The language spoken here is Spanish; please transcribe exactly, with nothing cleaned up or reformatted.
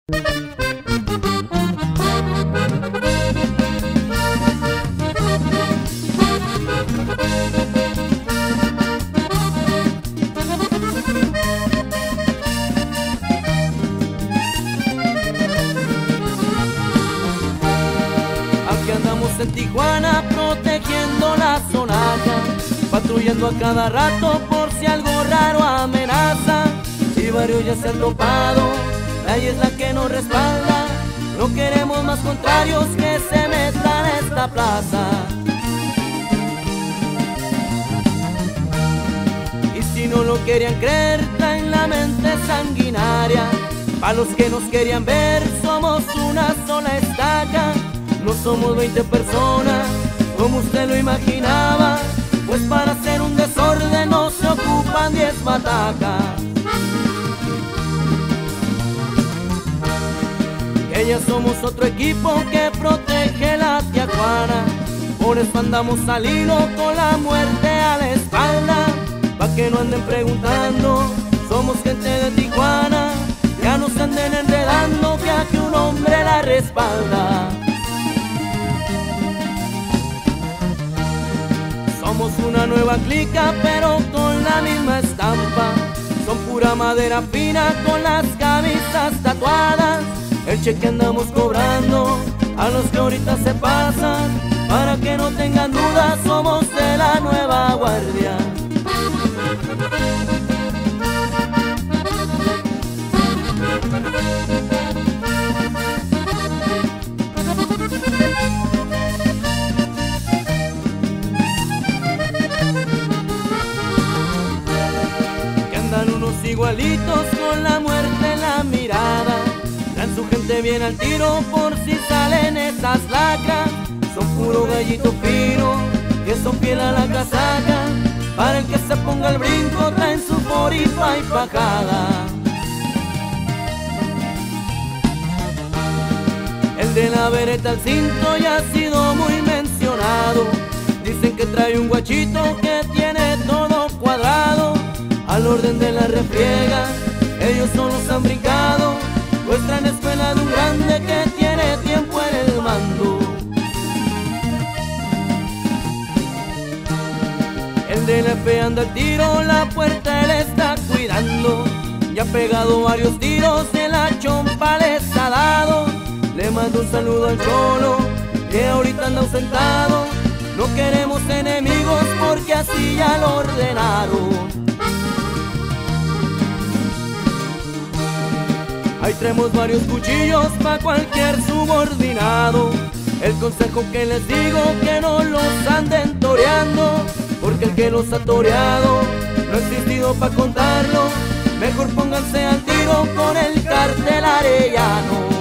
Aquí andamos en Tijuana protegiendo la zonaja, patrullando a cada rato por si algo raro amenaza. Y varios ya se han topado, la ley es la que nos respalda. No queremos más contrarios que se metan a esta plaza. Y si no lo querían creer, traen la mente sanguinaria. Pa' los que nos querían ver, somos una sola estaca. No somos veinte personas, como usted lo imaginaba, pues para hacer un desorden no se ocupan diez batacas. Que ya somos otro equipo que protege la Tijuana, por eso andamos al hilo con la muerte a la espalda. Pa' que no anden preguntando, somos gente de Tijuana, ya no se anden enredando que aquí un hombre la respalda. Somos una nueva clica pero con la misma estampa, son pura madera fina con las camisas tatuadas. El cheque andamos cobrando a los que ahorita se pasan, para que no tengan dudas, somos de la nueva guardia. Unos igualitos con la muerte en la mirada, traen su gente bien al tiro por si salen esas lacras. Son puro gallito fino, que son fiel a la casaca, para el que se ponga el brinco traen su forty-five fajada. El de la vereta al cinto ya ha sido muy mencionado, dicen que trae un guachito que tiene todo cuadrado. Al orden de la refriega, ellos no los han brincado, pues traen escuela de un grande que tiene tiempo en el mando. El D L F anda al tiro, la puerta él está cuidando, ya ha pegado varios tiros, de la chompa les ha dado. Le mando un saludo al cholo, que ahorita anda ausentado, no queremos enemigos porque así ya lo ordenaron. Ahí traemos varios cuchillos pa' cualquier subordinado. El consejo que les digo, que no los anden toreando, porque el que los ha toreado no ha existido pa' contarlo. Mejor pónganse al tiro con el cartel Arellano.